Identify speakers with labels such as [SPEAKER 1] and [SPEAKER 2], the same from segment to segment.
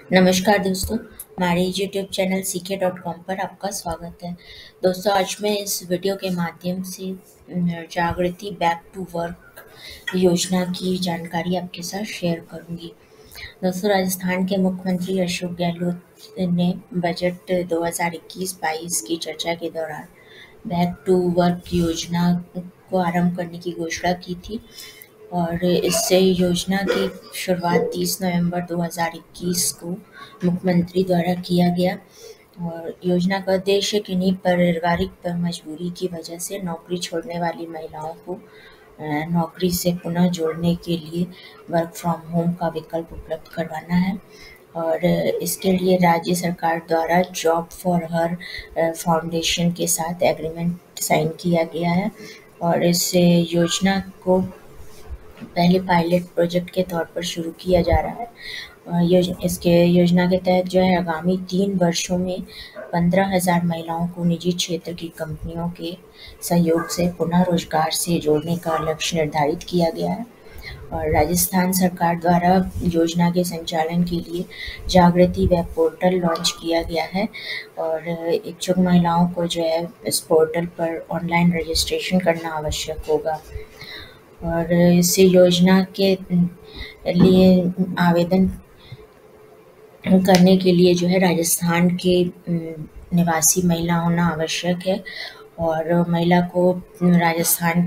[SPEAKER 1] नमस्कार दोस्तों, हमारे यूट्यूब चैनल ck.com पर आपका स्वागत है। दोस्तों, आज मैं इस वीडियो के माध्यम से जागृति बैक टू वर्क योजना की जानकारी आपके साथ शेयर करूंगी। दोस्तों, राजस्थान के मुख्यमंत्री अशोक गहलोत ने बजट 2021-22 की चर्चा के दौरान बैक टू वर्क योजना को आरंभ करने की घोषणा की थी और इससे योजना की शुरुआत 30 नवंबर 2021 को मुख्यमंत्री द्वारा किया गया। और योजना का उद्देश्य किन्हीं पारिवारिक मजबूरी की वजह से नौकरी छोड़ने वाली महिलाओं को नौकरी से पुनः जोड़ने के लिए वर्क फ्रॉम होम का विकल्प उपलब्ध करवाना है। और इसके लिए राज्य सरकार द्वारा जॉब फॉर हर फाउंडेशन के साथ एग्रीमेंट साइन किया गया है और इस योजना को पहले पायलट प्रोजेक्ट के तौर पर शुरू किया जा रहा है। इसके योजना के तहत जो है आगामी 3 वर्षों में 15,000 महिलाओं को निजी क्षेत्र की कंपनियों के सहयोग से पुनः रोजगार से जोड़ने का लक्ष्य निर्धारित किया गया है। और राजस्थान सरकार द्वारा योजना के संचालन के लिए जागृति वेब पोर्टल लॉन्च किया गया है और इच्छुक महिलाओं को जो है इस पोर्टल पर ऑनलाइन रजिस्ट्रेशन करना आवश्यक होगा। और इस योजना के लिए आवेदन करने के लिए जो है राजस्थान के निवासी महिला होना आवश्यक है और महिला को राजस्थान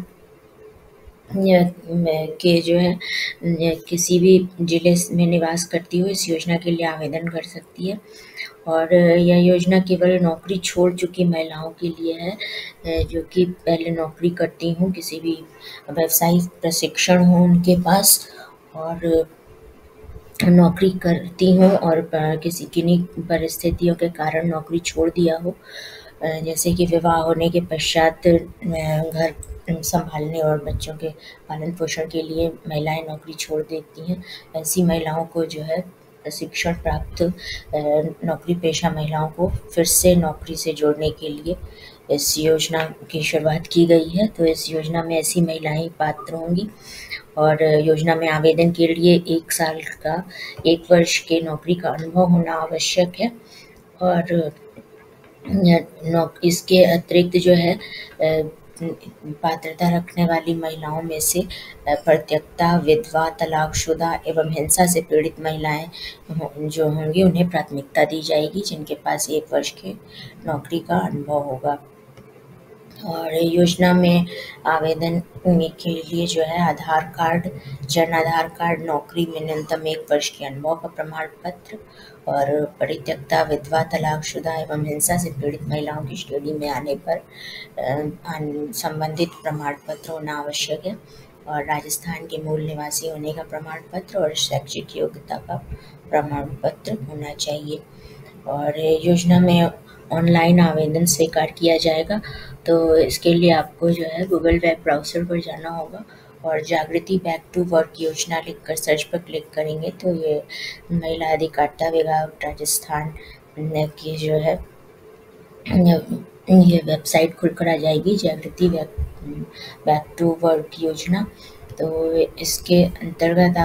[SPEAKER 1] के जो है किसी भी जिले में निवास करती हो इस योजना के लिए आवेदन कर सकती है। और यह योजना केवल नौकरी छोड़ चुकी महिलाओं के लिए है जो कि पहले नौकरी करती हों, किसी भी व्यावसायिक प्रशिक्षण हो उनके पास और नौकरी करती हों और किसी किन्हीं परिस्थितियों के कारण नौकरी छोड़ दिया हो, जैसे कि विवाह होने के पश्चात घर संभालने और बच्चों के पालन पोषण के लिए महिलाएं नौकरी छोड़ देती हैं। ऐसी महिलाओं को जो है प्रशिक्षण प्राप्त नौकरी पेशा महिलाओं को फिर से नौकरी से जोड़ने के लिए इस योजना की शुरुआत की गई है। तो इस योजना में ऐसी महिलाएं पात्र होंगी और योजना में आवेदन के लिए 1 साल का 1 वर्ष के नौकरी का अनुभव होना आवश्यक है। और इसके अतिरिक्त जो है पात्रता रखने वाली महिलाओं में से परित्यक्ता, विधवा, तलाकशुदा एवं हिंसा से पीड़ित महिलाएं जो होंगी उन्हें प्राथमिकता दी जाएगी जिनके पास 1 वर्ष के नौकरी का अनुभव होगा। और योजना में आवेदन के लिए जो है आधार कार्ड, जन आधार कार्ड, नौकरी में न्यूनतम 1 वर्ष के अनुभव का प्रमाण पत्र और परित्यक्ता, विधवा, तलाकशुदा एवं हिंसा से पीड़ित महिलाओं की श्रेणी में आने पर संबंधित प्रमाण पत्र होना आवश्यक है। और राजस्थान के मूल निवासी होने का प्रमाण पत्र और शैक्षिक योग्यता का प्रमाण पत्र होना चाहिए। और योजना में ऑनलाइन आवेदन स्वीकार किया जाएगा। तो इसके लिए आपको जो है गूगल वेब ब्राउज़र पर जाना होगा और जागृति बैक टू वर्क योजना लिखकर सर्च पर क्लिक करेंगे तो ये महिला अधिकारिता विभाग राजस्थान की जो है ये वेबसाइट खुलकर आ जाएगी, जागृति बैक टू वर्क योजना। तो इसके अंतर्गत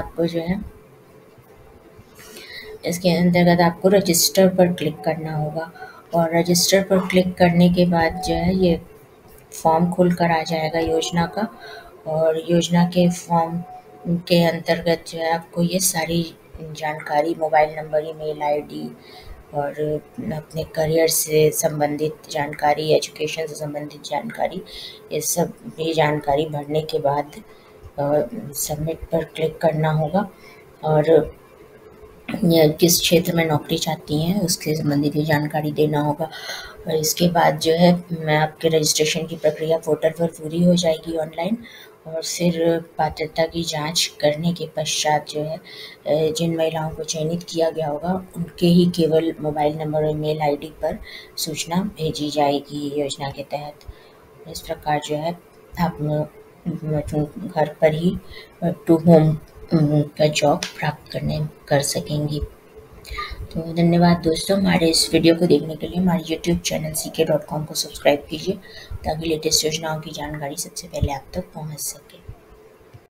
[SPEAKER 1] आपको रजिस्टर पर क्लिक करना होगा और रजिस्टर पर क्लिक करने के बाद जो है ये फॉर्म खुलकर आ जाएगा योजना का। और योजना के फॉर्म के अंतर्गत जो है आपको ये सारी जानकारी, मोबाइल नंबर, ईमेल आईडी और अपने करियर से संबंधित जानकारी, एजुकेशन से संबंधित जानकारी, ये सब भी जानकारी भरने के बाद सबमिट पर क्लिक करना होगा। और किस क्षेत्र में नौकरी चाहती हैं उसके संबंधित भी जानकारी देना होगा। और इसके बाद जो है आपके रजिस्ट्रेशन की प्रक्रिया पोर्टल पर पूरी हो जाएगी ऑनलाइन और फिर पात्रता की जांच करने के पश्चात जो है जिन महिलाओं को चयनित किया गया होगा उनके ही केवल मोबाइल नंबर और ईमेल आईडी पर सूचना भेजी जाएगी योजना के तहत। इस प्रकार जो है आप घर पर ही टू होम का जॉब प्राप्त कर सकेंगी। तो धन्यवाद दोस्तों, हमारे इस वीडियो को देखने के लिए हमारे यूट्यूब चैनल ck.com को सब्सक्राइब कीजिए ताकि लेटेस्ट योजनाओं की जानकारी सबसे पहले आप तक पहुंच सके।